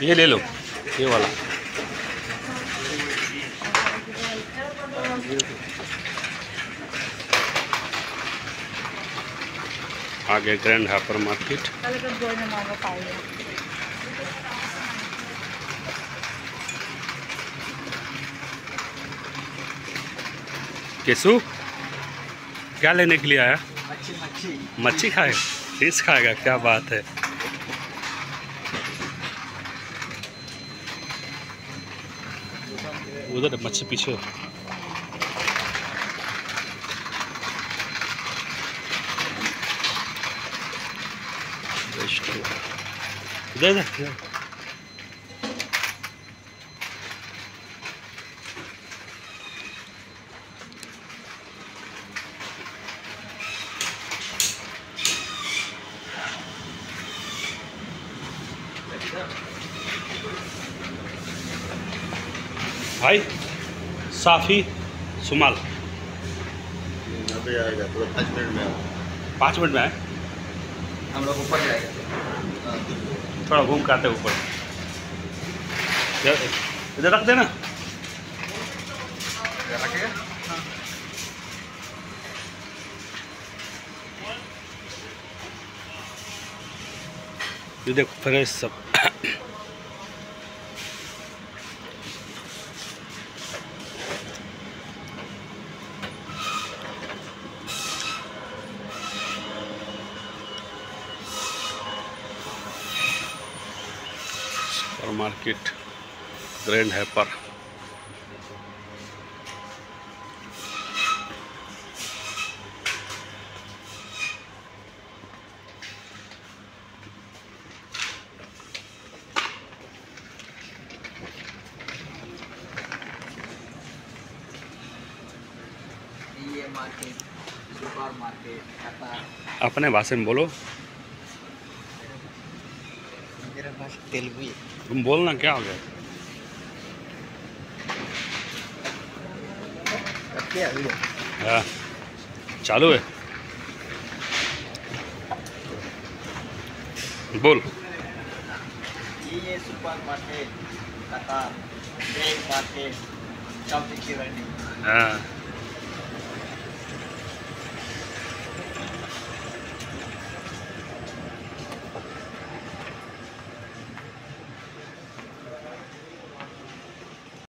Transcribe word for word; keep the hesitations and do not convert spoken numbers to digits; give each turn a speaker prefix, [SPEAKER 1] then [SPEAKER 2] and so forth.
[SPEAKER 1] ये ले लो, ये वाला। आगे ग्रैंड हाइपर मार्केट। केसु क्या लेने के लिए आया?
[SPEAKER 2] मच्छी मच्छी
[SPEAKER 1] मच्छी खाएगा, फिश खाएगा, क्या बात है। उधर मच्छी पीछे। इधर इधर भाई साफी सुमाल
[SPEAKER 2] अभी आएगा तो पाँच मिनट में आएगा।
[SPEAKER 1] पाँच मिनट में आए।
[SPEAKER 2] हम लोग ऊपर जाएगा,
[SPEAKER 1] थोड़ा घूम के आते ऊपर। इधर रख देना।
[SPEAKER 2] रखेगा।
[SPEAKER 1] ये देखो फ्रेश सब। Supermarket grand hyper.
[SPEAKER 2] ये मार्केट सुपर मार्केट
[SPEAKER 1] अपने भाषा में बोलो।
[SPEAKER 2] मेरा भाषा तेलुगु है।
[SPEAKER 1] तुम बोलना, क्या हो गया?
[SPEAKER 2] क्या
[SPEAKER 1] हाँ चालू है, बोल।
[SPEAKER 2] ये सुपर मार्केट कतार ग्रेट मार्केट सब दिखी रही।
[SPEAKER 1] हाँ